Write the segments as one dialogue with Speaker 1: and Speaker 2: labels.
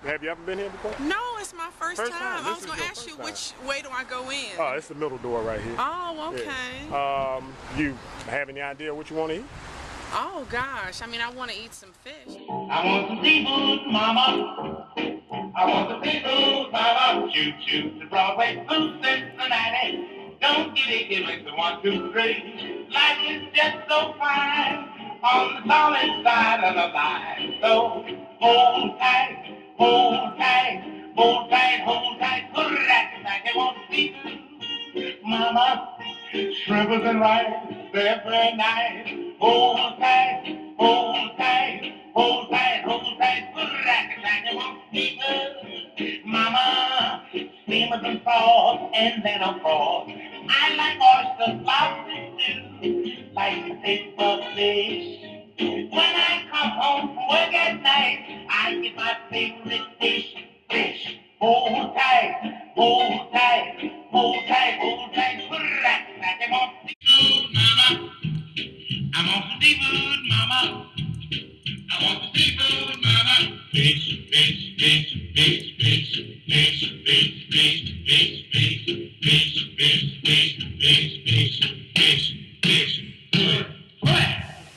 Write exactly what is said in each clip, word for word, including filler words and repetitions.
Speaker 1: Have you ever been here before?
Speaker 2: No, it's my first,
Speaker 1: first
Speaker 2: time.
Speaker 1: time.
Speaker 2: I was going to ask you,
Speaker 1: time.
Speaker 2: which way do I go in?
Speaker 1: Oh, it's the middle door right here.
Speaker 2: Oh, okay.
Speaker 1: Yeah. Um, you have any idea what you want to eat?
Speaker 2: Oh, gosh. I mean, I want to eat some fish.
Speaker 3: I want some seafood, mama. I want some seafood, mama. Shoot, shoot to Broadway, through Cincinnati. Don't get it, give it the one, two, three. Life is just so fine on the solid side of the line. So hold tight, hold tight, hold tight, hold tight. Put it back, I want seafood, mama. Shrimpers and rice every night. Hold tight, hold tight, hold tight, hold tight. Put it back, I want seafood, mama. Steamers and sauce, and then of course I like oyster lobster too, like the taste of fish. When I come home from work at night, I get my favorite dish, fish. Hold tight, hold tight, hold tight, hold tight. Put it back, back. I want seafood, mama. I want some seafood, mama. I want some seafood, mama. Fish, fish, fish, fish, fish, fish, fish, fish, fish, fish, fish, fish, fish, fish, fish, fish, fish. Good. Good.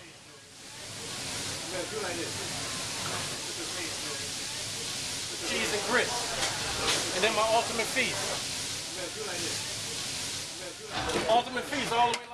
Speaker 4: Cheese and grits. And then my ultimate feast. Ultimate feast all the way.